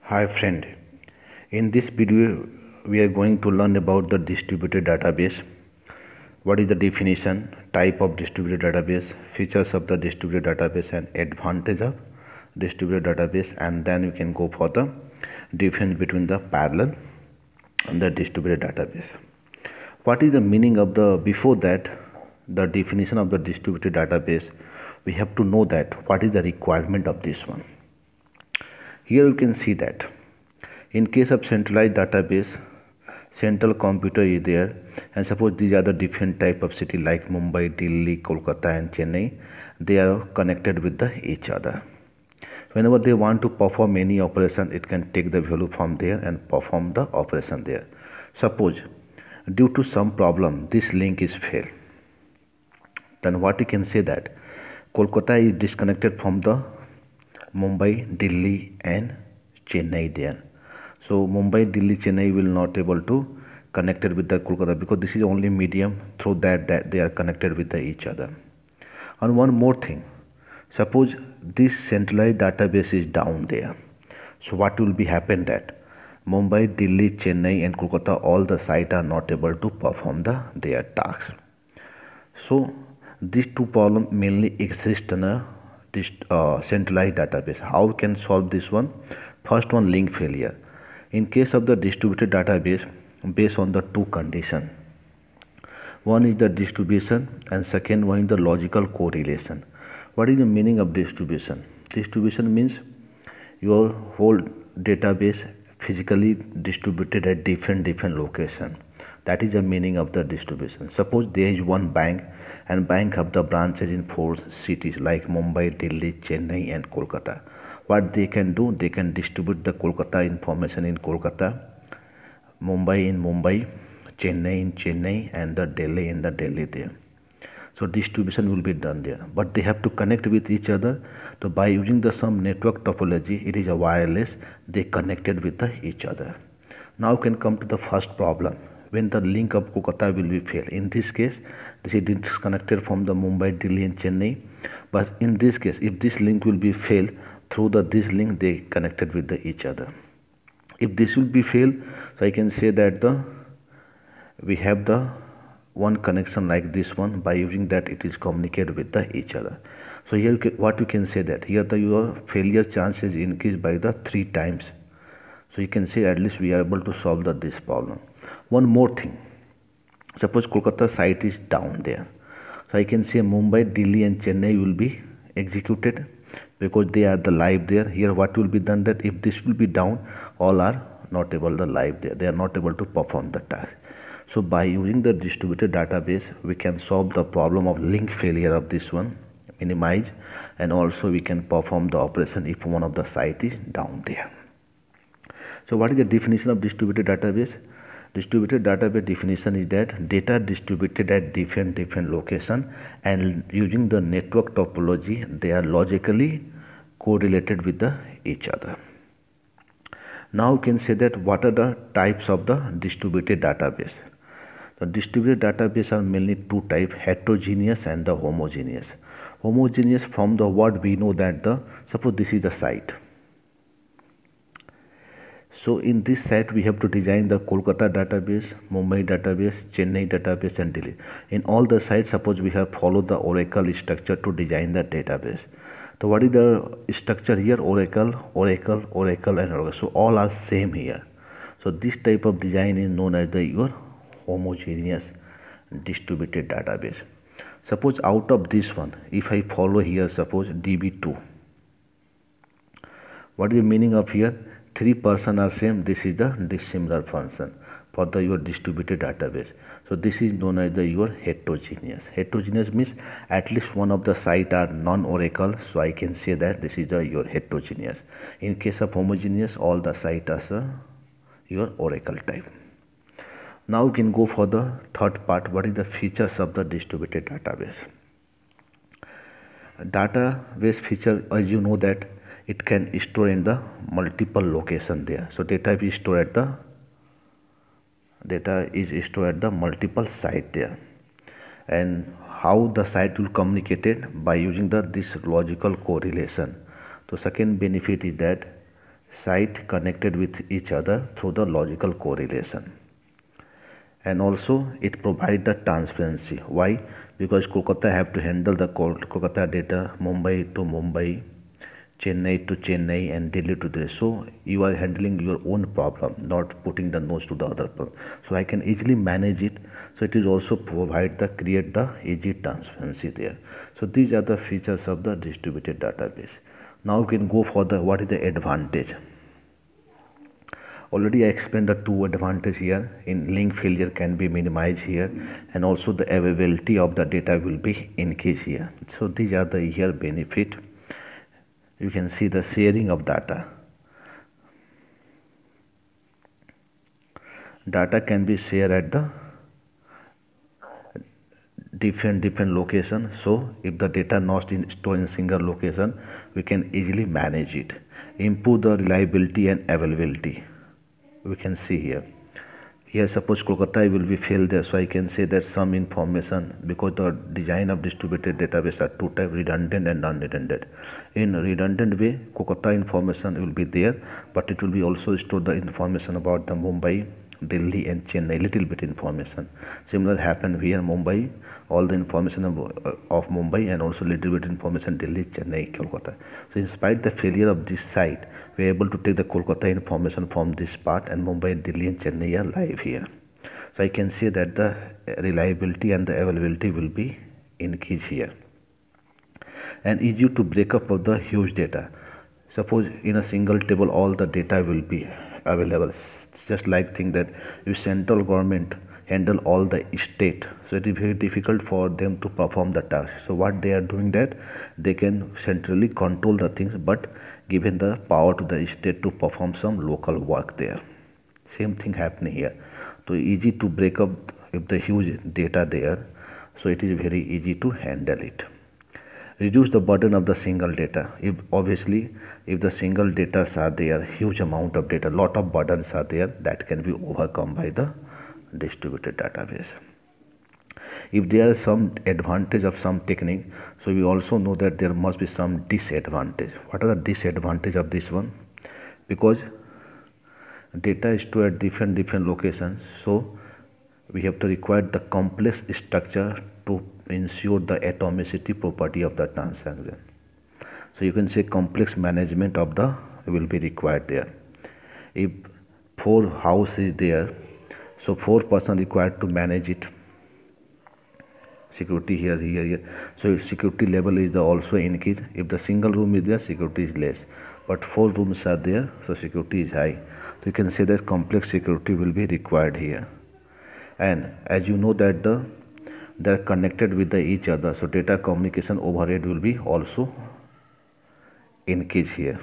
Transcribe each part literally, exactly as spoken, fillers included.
Hi friend, in this video we are going to learn about the distributed database. What is the definition, type of distributed database, features of the distributed database and advantage of distributed database, and then we can go for the difference between the parallel and the distributed database. What is the meaning of the, before that, the definition of the distributed database, we have to know that what is the requirement of this one. Here you can see that in case of centralized database, central computer is there, and suppose these are the different type of city like Mumbai, Delhi, Kolkata and Chennai. They are connected with the each other. Whenever they want to perform any operation, it can take the value from there and perform the operation there. Suppose due to some problem this link is failed, then what you can say that Kolkata is disconnected from the Mumbai, Delhi and Chennai there. So Mumbai, Delhi, Chennai will not able to connected with the Kolkata because this is only medium through that that they are connected with the each other. And one more thing, suppose this centralized database is down there. So what will be happen that Mumbai, Delhi, Chennai and Kolkata, all the site are not able to perform the their tasks. So these two problems mainly exist in a this uh, centralized database. How we can solve this one? First one, link failure. In case of the distributed database, based on the two conditions. One is the distribution and second one is the logical correlation. What is the meaning of distribution? Distribution means your whole database physically distributed at different different location. That is the meaning of the distribution. Suppose there is one bank and bank have the branches in four cities like Mumbai, Delhi, Chennai and Kolkata. What they can do, they can distribute the Kolkata information in Kolkata, Mumbai in Mumbai, Chennai in Chennai and the Delhi in the Delhi there. So distribution will be done there, but they have to connect with each other. So by using the some network topology, it is a wireless, they connected with the each other. Now can come to the first problem. When the link of Kolkata will be failed. In this case, this is disconnected from the Mumbai, Delhi and Chennai. But in this case, if this link will be failed, through the this link they connected with the each other. If this will be failed, so I can say that the we have the one connection like this one. By using that, it is communicated with the each other. So here you can, what you can say that here the your failure chances increased by the three times. So you can say at least we are able to solve the this problem. One more thing, suppose Kolkata site is down there, so I can say Mumbai, Delhi and Chennai will be executed because they are the live there. Here what will be done that if this will be down, all are not able to live there, they are not able to perform the task. So by using the distributed database, we can solve the problem of link failure of this one, minimize, and also we can perform the operation if one of the site is down there. So what is the definition of distributed database? Distributed database definition is that data distributed at different different location and using the network topology, they are logically correlated with the each other. Now you can say that what are the types of the distributed database? The distributed database are mainly two types, heterogeneous and the homogeneous. Homogeneous, from the word we know that the, suppose this is the site. So in this site we have to design the Kolkata database, Mumbai database, Chennai database and Delhi. In all the sites, suppose we have followed the Oracle structure to design the database. So what is the structure here? Oracle, Oracle, Oracle and Oracle. So all are same here. So this type of design is known as the your homogeneous distributed database. Suppose out of this one, if I follow here, suppose D B two. What is the meaning of here? Three person are same. This is the dissimilar function for the your distributed database. So this is known as the your heterogeneous. Heterogeneous means at least one of the site are non-Oracle. So I can say that this is the your heterogeneous. In case of homogeneous, all the site are uh, your Oracle type. Now we can go for the third part. What is the features of the distributed database? Database feature, as you know that it can store in the multiple location there. So data is stored at the data is stored at the multiple site there. And how the site will communicate it? By using the this logical correlation. So second benefit is that site connected with each other through the logical correlation. And also it provides the transparency. Why? Because Kolkata have to handle the Kolkata data, Mumbai to Mumbai, Chennai to Chennai, and Delhi to Delhi. So you are handling your own problem, not putting the nose to the other problem. So I can easily manage it. So it is also provide the create the easy transparency there. So these are the features of the distributed database. Now we can go for the what is the advantage. Already I explained the two advantages here. In link failure can be minimized here, and also the availability of the data will be increased here. So these are the here benefit. You can see the sharing of data. Data can be shared at the different different location. So if the data not in stored in single location, we can easily manage it. Improve the reliability and availability. We can see here. Here suppose Kolkata will be failed there, so I can say that some information, because the design of distributed database are two types, redundant and non-redundant. In redundant way, Kolkata information will be there, but it will be also store the information about the Mumbai, Delhi and Chennai, little bit information. Similar happened here Mumbai, all the information of, uh, of Mumbai, and also little bit information Delhi, Chennai, Kolkata. So in spite the failure of this site, we are able to take the Kolkata information from this part, and Mumbai, Delhi and Chennai are live here. So I can say that the reliability and the availability will be increased here. And easy to break up of the huge data. Suppose in a single table all the data will be available. It's just like think that if central government handle all the state, so it is very difficult for them to perform the task. So what they are doing, that they can centrally control the things, but given the power to the state to perform some local work there. Same thing happening here. So easy to break up if the huge data there, so it is very easy to handle it. Reduce the burden of the single data. If obviously if the single data are there, huge amount of data, lot of burdens are there, that can be overcome by the distributed database. If there is some advantage of some technique, so we also know that there must be some disadvantage. What are the disadvantage of this one? Because data is stored at different different locations, so we have to require the complex structure to ensure the atomicity property of the transaction. So you can say complex management of the will be required there. If four house is there, so four person required to manage it. Security here, here, here. So security level is the also increased. If the single room is there, security is less. But four rooms are there, so security is high. So you can say that complex security will be required here. And as you know that the they are connected with the each other, so data communication overhead will be also increased here.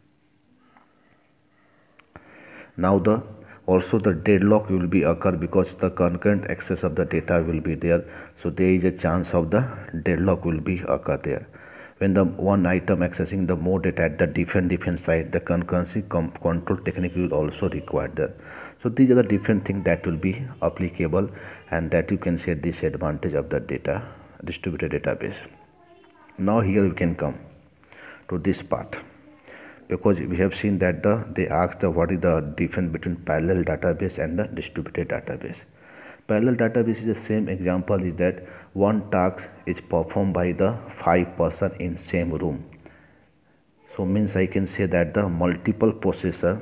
Now the also the deadlock will be occur because the concurrent access of the data will be there, so there is a chance of the deadlock will be occur there. When the one item accessing the more data at the different different site, the concurrency control technique will also required there. So these are the different things that will be applicable, and that you can say disadvantage of the data distributed database. Now here we can come to this part, because we have seen that the they asked the what is the difference between parallel database and the distributed database. Parallel database is the same example is that one task is performed by the five person in same room. So means I can say that the multiple processor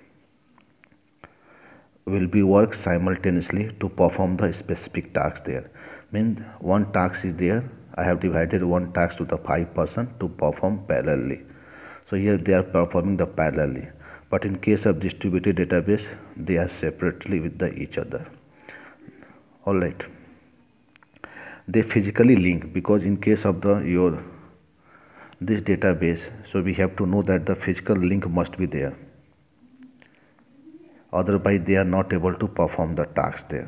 will be work simultaneously to perform the specific task there. Means one task is there, I have divided one task to the five person to perform parallelly. So here they are performing the parallelly, but in case of distributed database they are separately with the each other. All right, they physically link, because in case of the your this database, so we have to know that the physical link must be there, otherwise they are not able to perform the task there.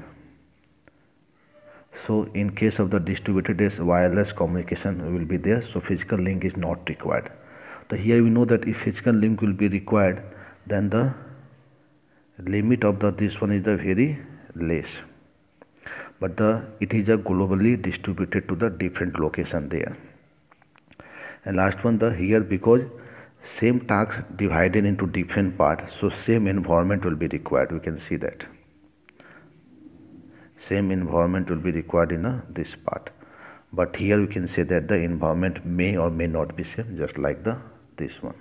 So in case of the distributed database, wireless communication will be there, so physical link is not required. So here we know that if physical link will be required, then the limit of the this one is the very less, but the it is a globally distributed to the different location there. And last one, the here because Same task divided into different parts, so same environment will be required. We can see that same environment will be required in a, this part, but here we can say that the environment may or may not be same, just like the this one.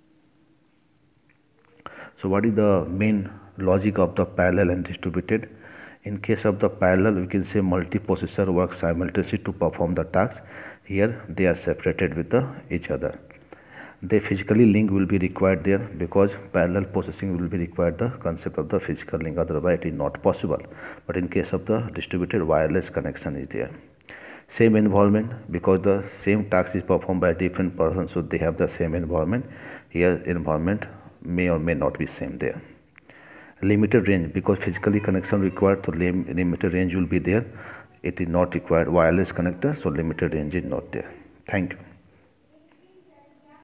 So what is the main logic of the parallel and distributed? In case of the parallel, we can say multi-processor works simultaneously to perform the task. Here they are separated with the, each other. The physically link will be required there, because parallel processing will be required the concept of the physical link, otherwise it is not possible. But in case of the distributed, wireless connection is there. Same environment, because the same task is performed by a different person, so they have the same environment. Here environment may or may not be same there. Limited range, because physically connection required, so limited range will be there. It is not required wireless connector, so limited range is not there. Thank you.